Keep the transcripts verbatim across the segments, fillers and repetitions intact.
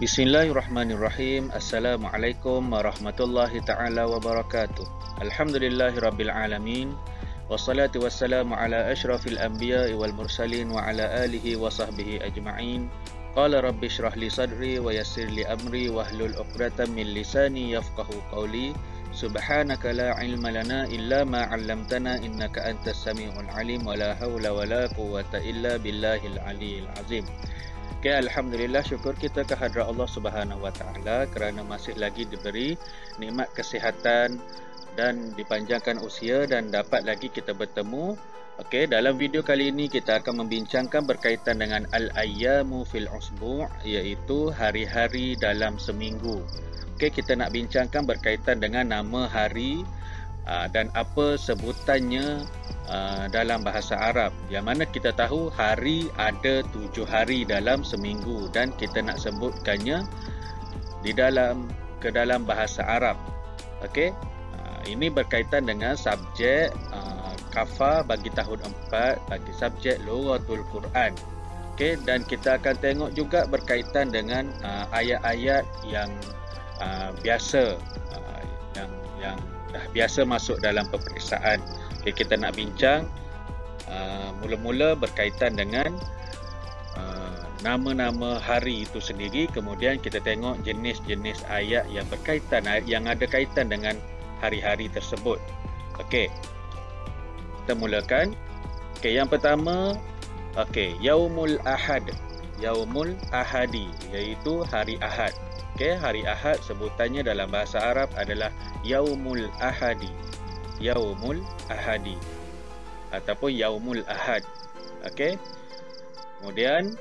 Bismillahirrahmanirrahim. Assalamualaikum warahmatullahi ta'ala wabarakatuh. Alhamdulillahirabbil alamin. Wassalatu wassalamu ala asyrafil anbiya'i wal mursalin wa ala alihi wa sahbihi ajma'in. Qala rabbi shrah li sadri wa yassir li amri wahlul 'uqdatam min lisani yafqahu qawli. Subhanaka la ilma lana illa ma 'allamtana innaka antas samiul alim wa la haula wa la quwwata illa billahil aliyil azim. Okay, alhamdulillah, syukur kita kehadrat Allah Subhanahu Wa Taala kerana masih lagi diberi nikmat kesihatan dan dipanjangkan usia dan dapat lagi kita bertemu. Okey, dalam video kali ini kita akan membincangkan berkaitan dengan al-ayyamu fil usbu', iaitu hari-hari dalam seminggu. Okey, kita nak bincangkan berkaitan dengan nama hari aa, dan apa sebutannya aa, dalam bahasa Arab. Yang mana kita tahu hari ada tujuh hari dalam seminggu dan kita nak sebutkannya di dalam ke dalam bahasa Arab. Okey, aa, ini berkaitan dengan subjek aa, kafa bagi tahun empat bagi subjek Lughatul Quran. Okey, dan kita akan tengok juga berkaitan dengan aa, ayat-ayat yang aa, biasa aa, yang yang dah biasa masuk dalam peperiksaan. Okay, kita nak bincang uh, mula-mula berkaitan dengan uh, nama-nama hari itu sendiri. Kemudian kita tengok jenis-jenis ayat yang berkaitan, yang ada kaitan dengan hari-hari tersebut. Okey, kita mulakan. Okey, yang pertama, okey, Yaumul Ahad. Yaumul Ahadi, iaitu hari Ahad. Okey, hari Ahad sebutannya dalam bahasa Arab adalah Yaumul Ahadi. Yaumul Ahadi ataupun Yaumul Ahad. Okey. Kemudian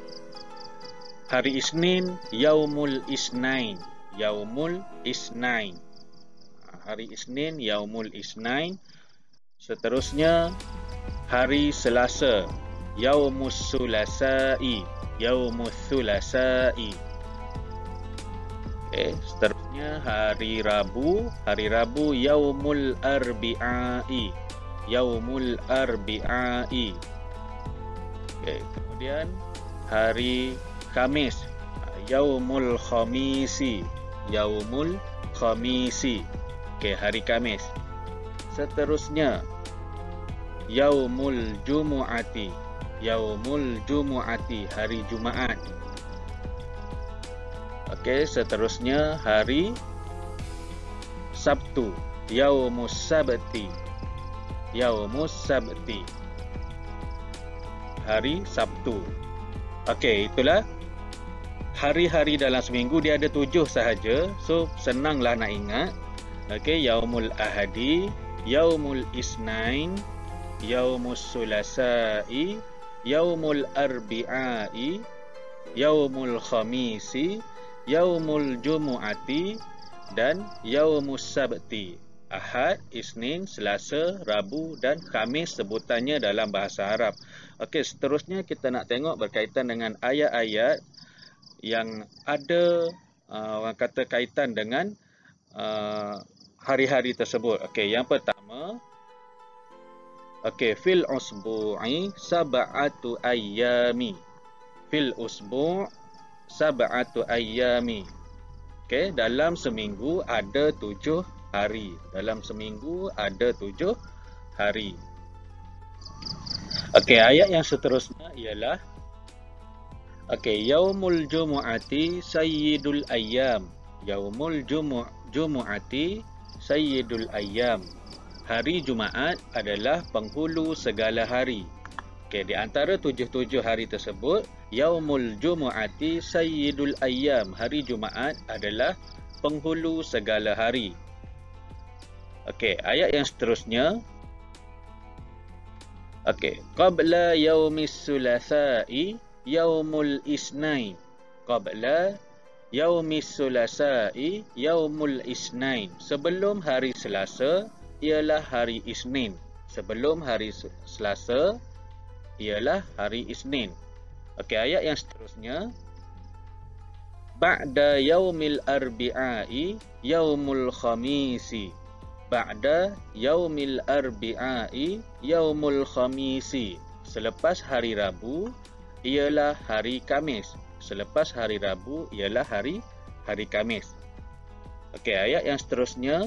hari Isnin, Yaumul Isnain. Yaumul Isnain. Hari Isnin, Yaumul Isnain. Seterusnya hari Selasa, Yaumus Sulasai. Yaumus Sulasai. Okay, seterusnya hari Rabu, hari Rabu Yaumul Arbi'ai. Yaumul Arbi'ai. Okay, kemudian hari Khamis, Yaumul Khamisi. Yaumul Khamisi. Okay, hari Khamis. Seterusnya Yaumul Jumu'ati. Yaumul Jumu'ati, hari Jumaat. Okey, seterusnya hari Sabtu, Yaumus Sabti. Yaumus Sabti, hari Sabtu. Okey, itulah hari-hari dalam seminggu. Dia ada tujuh sahaja, so senanglah nak ingat. Okey, Yaumul Ahadi, Yaumul Isnain, Yaumus Sulasai, Yaumul Arbi'ai, Yaumul Khamisi, Yaumul Jumu'ati dan Yaumus Sabti. Ahad, Isnin, Selasa, Rabu dan Khamis sebutannya dalam bahasa Arab. Okey, seterusnya kita nak tengok berkaitan dengan ayat-ayat yang ada uh, orang kata kaitan dengan uh, hari-hari tersebut. Okey, yang pertama, okey, fil usbu'i sab'atu ayyami. Fil usbu' sab'atu ayyami. Okey, dalam seminggu ada tujuh hari. Dalam seminggu ada tujuh hari. Okey, ayat yang seterusnya ialah okey, Yaumul Jumu'ati Sayyidul Ayyam. Yaumul Jumu' Jumu'ati Sayyidul Ayyam. Hari Jumaat adalah penghulu segala hari. Okey, di antara tujuh-tujuh hari tersebut, Yaumul Jumu'ati Sayyidul Ayyam, hari Jumaat adalah penghulu segala hari. Okey, ayat yang seterusnya. Okey, qabla yaumis sulasai yaumul isnain. Qabla yaumis sulasai yaumul isnain. Sebelum hari Selasa ialah hari Isnin. Sebelum hari Selasa ialah hari Isnin. Okey, ayat yang seterusnya. Ba'da yaumil arbi'ai yaumul khamisi. Ba'da yaumil arbi'ai yaumul khamisi. Selepas hari Rabu ialah hari Khamis. selepas hari Rabu ialah hari hari Khamis. Okey, ayat yang seterusnya.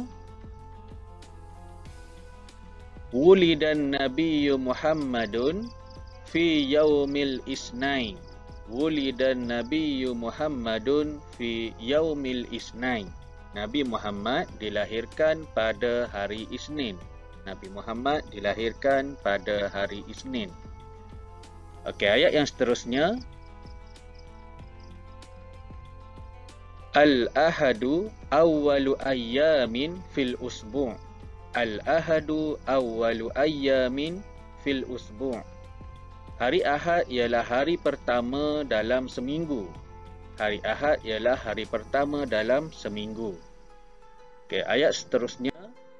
Wulidan Nabiyyu Muhammadun fi yaumil isnain. Wulidan Nabiyyu Muhammadun fi yaumil isnain. Nabi Muhammad dilahirkan pada hari Isnin. Nabi Muhammad dilahirkan pada hari Isnin. Okey, ayat yang seterusnya. Al-ahadu awwalu ayyamin fil usbu'. Al-ahadu awwalu ayyamin fil usbu'. Hari Ahad ialah hari pertama dalam seminggu. Hari Ahad ialah hari pertama dalam seminggu. Okey, ayat seterusnya.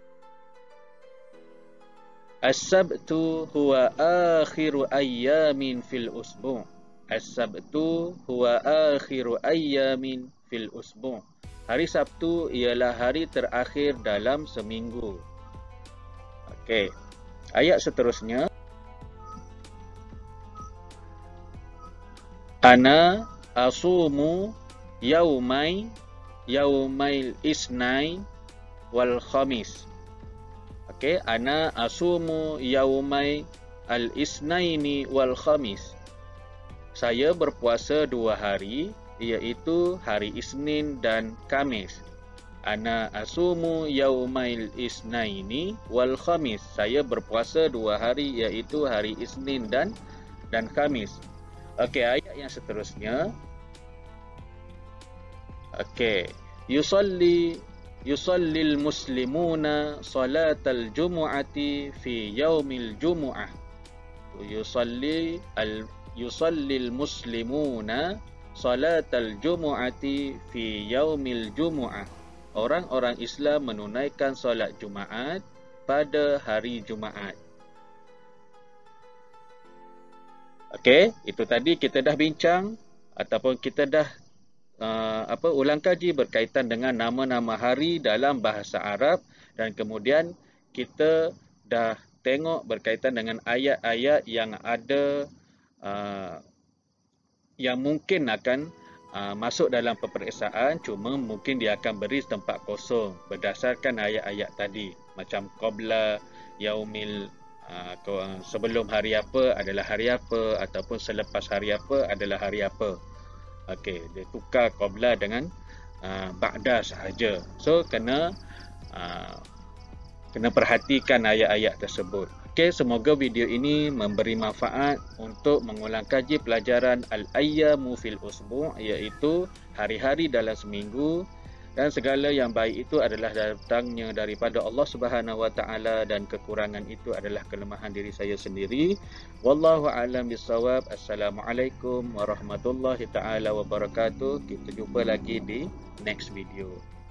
As-sabtu huwa akhiru ayyamin fil usbu'. As-sabtu huwa akhiru ayyamin fil usbu'. Hari Sabtu ialah hari terakhir dalam seminggu. Okey. Ayat seterusnya. Ana asumu yaumai yaumail isnain wal khamis. Okey, ana asumu yaumai al isnaini wal khamis. Saya berpuasa dua hari, iaitu hari Isnin dan Khamis. Ana asumu yaumail isnaini wal khamis. Saya berpuasa dua hari, iaitu hari Isnin dan dan Khamis. Okey, ayat yang seterusnya. Okey, yusalli yusallil muslimuna salatal jumu'ati fi yaumil jumu'ah. Yusalli al yusallil muslimuna salatal jumu'ati fi yaumil jumu'ah. Orang-orang Islam menunaikan solat Jumaat pada hari Jumaat. Okey, itu tadi kita dah bincang ataupun kita dah uh, apa ulang kaji berkaitan dengan nama-nama hari dalam bahasa Arab, dan kemudian kita dah tengok berkaitan dengan ayat-ayat yang ada uh, yang mungkin akan uh, masuk dalam peperiksaan, cuma mungkin dia akan beri tempat kosong berdasarkan ayat-ayat tadi, macam qabla yaumil, Uh, sebelum hari apa adalah hari apa, ataupun selepas hari apa adalah hari apa. Okey, dia tukar qabla dengan uh, ba'da sahaja. So kena uh, kena perhatikan ayat-ayat tersebut. Okey, semoga video ini memberi manfaat untuk mengulang kaji pelajaran al-ayyamu fil usbu', iaitu hari-hari dalam seminggu. Dan segala yang baik itu adalah datangnya daripada Allah Subhanahu Wa Taala, dan kekurangan itu adalah kelemahan diri saya sendiri. Wallahu a'lam bissawab. Assalamualaikum warahmatullahi taala wabarakatuh. Kita jumpa lagi di next video.